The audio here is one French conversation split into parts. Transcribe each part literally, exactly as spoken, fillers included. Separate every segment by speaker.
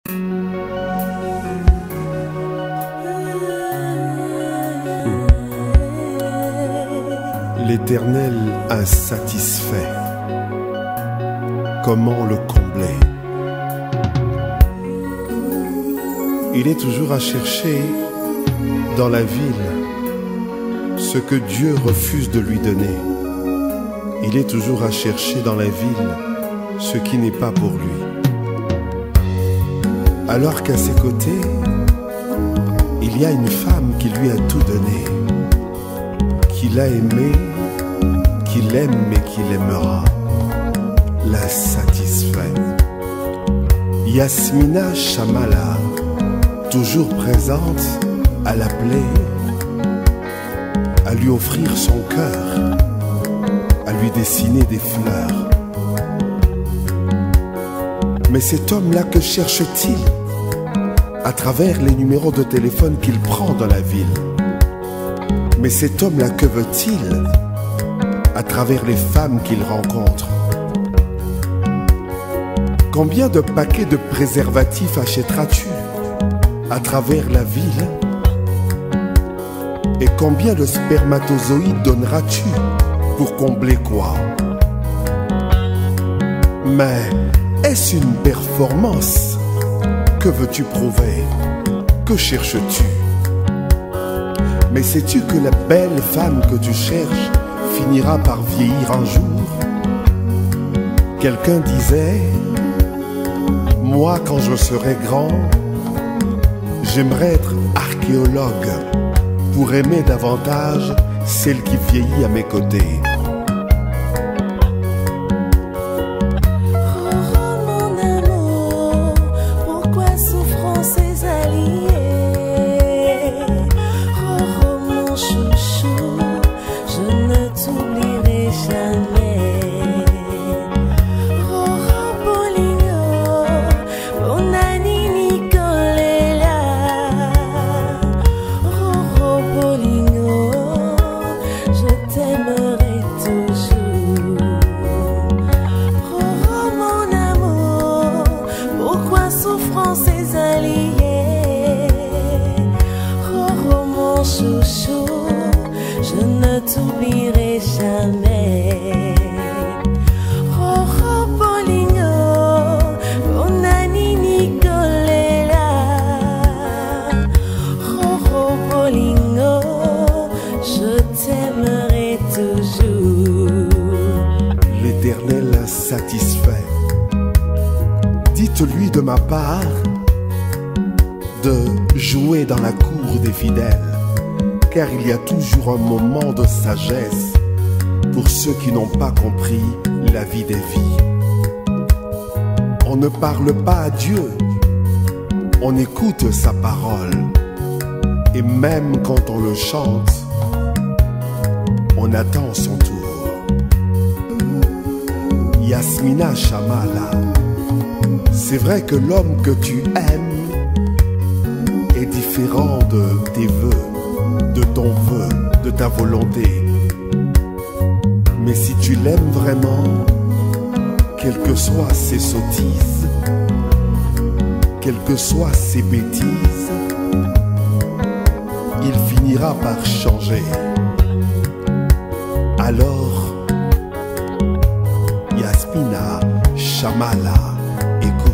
Speaker 1: L'Éternel insatisfait, comment le combler? Il est toujours à chercher dans la ville ce que Dieu refuse de lui donner. Il est toujours à chercher dans la ville ce qui n'est pas pour lui. Alors qu'à ses côtés, il y a une femme qui lui a tout donné, qu'il a aimé, qu'il aime et qu'il aimera, l'insatisfait. Yasmina Chamala, toujours présente à l'appeler, à lui offrir son cœur, à lui dessiner des fleurs. Mais cet homme-là, que cherche-t-il à travers les numéros de téléphone qu'il prend dans la ville? Mais cet homme-là, que veut-il à travers les femmes qu'il rencontre? Combien de paquets de préservatifs achèteras-tu à travers la ville? Et combien de spermatozoïdes donneras-tu pour combler quoi? Mais est-ce une performance? Que veux-tu prouver? Que cherches-tu? Mais sais-tu que la belle femme que tu cherches finira par vieillir un jour? Quelqu'un disait, moi quand je serai grand, j'aimerais être archéologue pour aimer davantage celle qui vieillit à mes côtés.
Speaker 2: Je ne t'oublierai jamais. Oh, oh, Bolingo, Bonani Nicolela. Oh, oh, Bolingo, je t'aimerai toujours.
Speaker 1: L'Éternel insatisfait, dites-lui de ma part de jouer dans la cour des fidèles, car il y a toujours un moment de sagesse pour ceux qui n'ont pas compris la vie des vies. On ne parle pas à Dieu, on écoute sa parole, et même quand on le chante, on attend son tour. Yasmina Chamala, c'est vrai que l'homme que tu aimes est différent de tes vœux, de ton vœu, de ta volonté. Mais si tu l'aimes vraiment, quelles que soient ses sottises, quelles que soient ses bêtises, il finira par changer. Alors, Yasmina Chamala, écoute.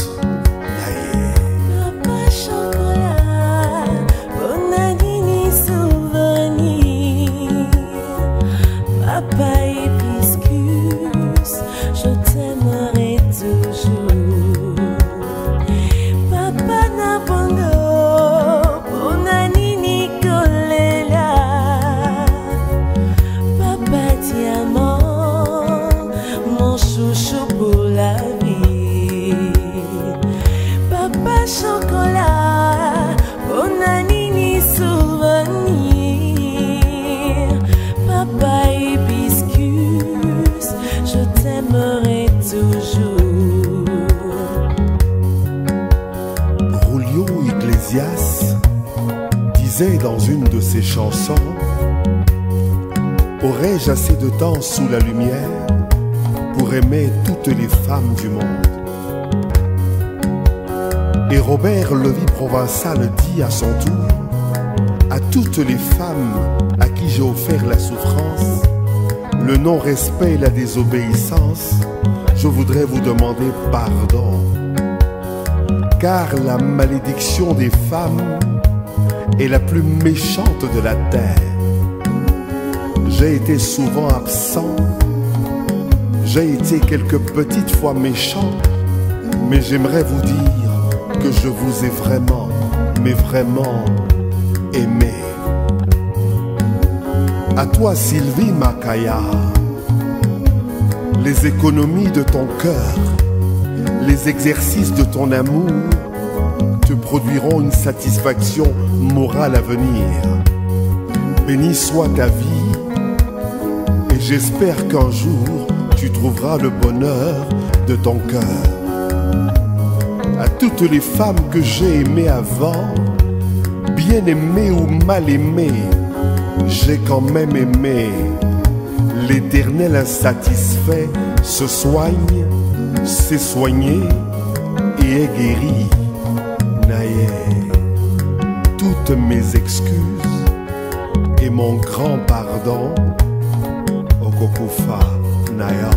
Speaker 2: Papa chocolat, bonadini souvenir. Papa hibiscus, je t'aimerai toujours. Papa napongo, bonadini nicolela. Papa diamant, mon chouchou pour la vie. Papa chocolat, bonanini souvenir. Papa hibiscus, je t'aimerai toujours.
Speaker 1: Julio Iglesias disait dans une de ses chansons: aurais-je assez de temps sous la lumière pour aimer toutes les femmes du monde? Et Robert Lévy-Provençal dit à son tour à toutes les femmes à qui j'ai offert la souffrance, le non-respect et la désobéissance, je voudrais vous demander pardon. Car la malédiction des femmes est la plus méchante de la terre. J'ai été souvent absent, j'ai été quelques petites fois méchant, mais j'aimerais vous dire que je vous ai vraiment, mais vraiment aimé. À toi Sylvie Makaya, les économies de ton cœur, les exercices de ton amour te produiront une satisfaction morale à venir. Béni soit ta vie, et j'espère qu'un jour tu trouveras le bonheur de ton cœur. À toutes les femmes que j'ai aimées avant, bien aimées ou mal aimées, j'ai quand même aimé. L'Éternel insatisfait se soigne, s'est soigné et est guéri. Naye, toutes mes excuses et mon grand pardon, Okokufa Naya.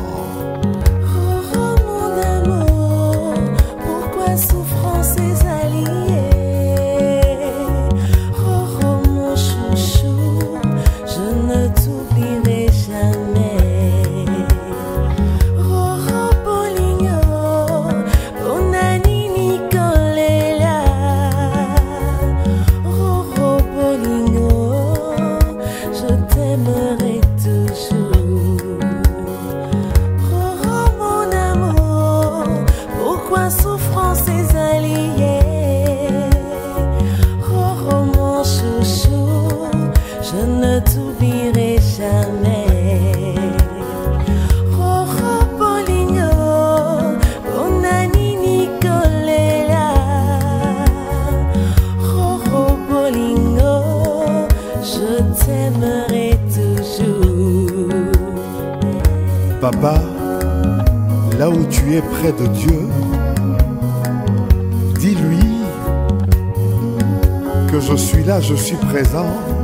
Speaker 1: Papa, là où tu es près de Dieu, dis-lui que je suis là, je suis présent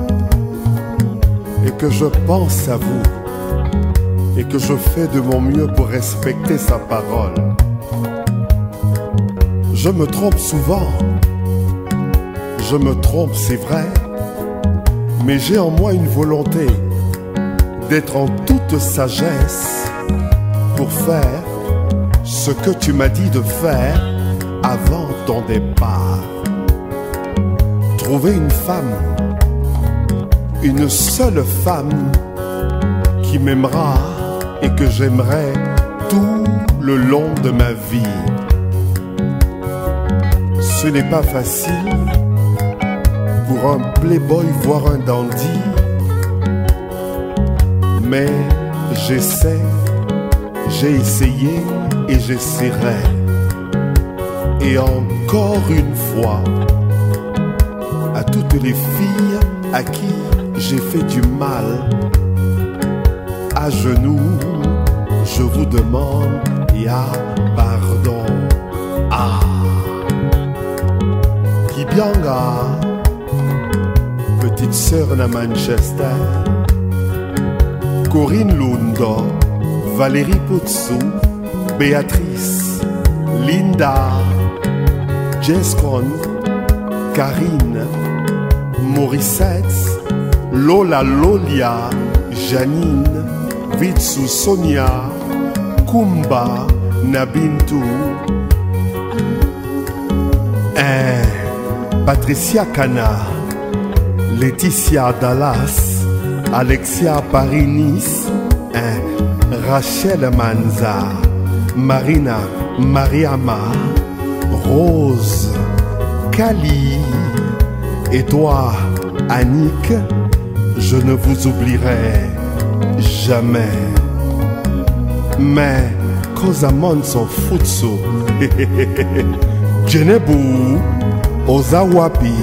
Speaker 1: et que je pense à vous et que je fais de mon mieux pour respecter sa parole. Je me trompe souvent, je me trompe, c'est vrai, mais j'ai en moi une volonté d'être en toute sagesse pour faire ce que tu m'as dit de faire avant ton départ. Trouver une femme, une seule femme qui m'aimera et que j'aimerai tout le long de ma vie. Ce n'est pas facile pour un playboy voire un dandy, mais j'essaie, j'ai essayé et j'essaierai. Et encore une fois, à toutes les filles à qui j'ai fait du mal, à genoux, je vous demande ya pardon. Ah, Kibianga, petite sœur na Manchester, Corinne Lundo, Valérie Poutsou, Béatrice, Linda, Jescon, Karine, Morissette, Lola Lolia, Janine, Vitsu Sonia, Kumba, Nabintu, eh, Patricia Cana, Laetitia Dallas, Alexia Paris-Nice, eh, Rachel Manza, Marina Mariama, Rose, Kali, et toi, Annick, je ne vous oublierai jamais. Mais Kozamon son futsu, Djenebu, Ozawapi,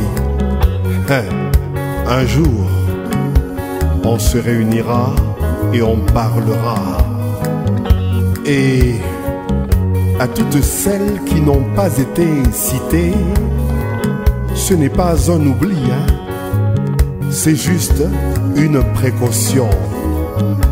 Speaker 1: un jour, on se réunira et on parlera. Et À toutes celles qui n'ont pas été citées, ce n'est pas un oubli, hein? C'est juste une précaution.